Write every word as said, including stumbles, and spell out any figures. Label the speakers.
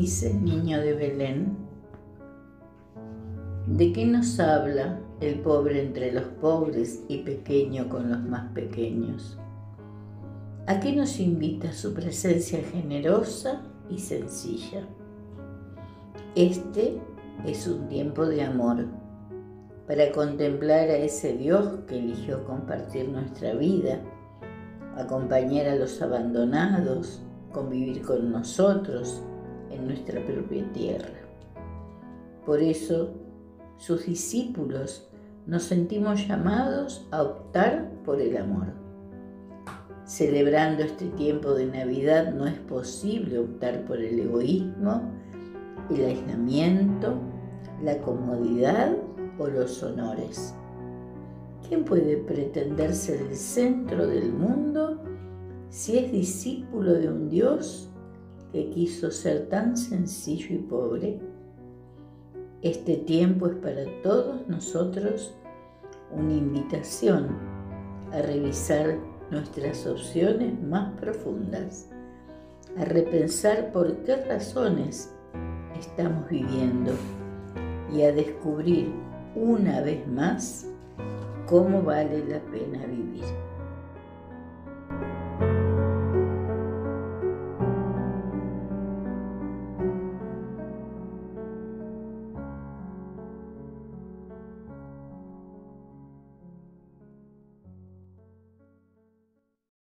Speaker 1: dices, niño de Belén? ¿De qué nos habla el pobre entre los pobres y pequeño con los más pequeños? ¿A qué nos invita su presencia generosa y sencilla? Este es un tiempo de amor, para contemplar a ese Dios que eligió compartir nuestra vida, acompañar a los abandonados, convivir con nosotros en nuestra propia tierra. Por eso, sus discípulos nos sentimos llamados a optar por el amor. Celebrando este tiempo de Navidad no es posible optar por el egoísmo, el aislamiento, la comodidad o los honores. ¿Quién puede pretender ser el centro del mundo si es discípulo de un Dios que quiso ser tan sencillo y pobre? Este tiempo es para todos nosotros una invitación a revisar nuestras opciones más profundas, a repensar por qué razones estamos viviendo y a descubrir una vez más cómo vale la pena vivir.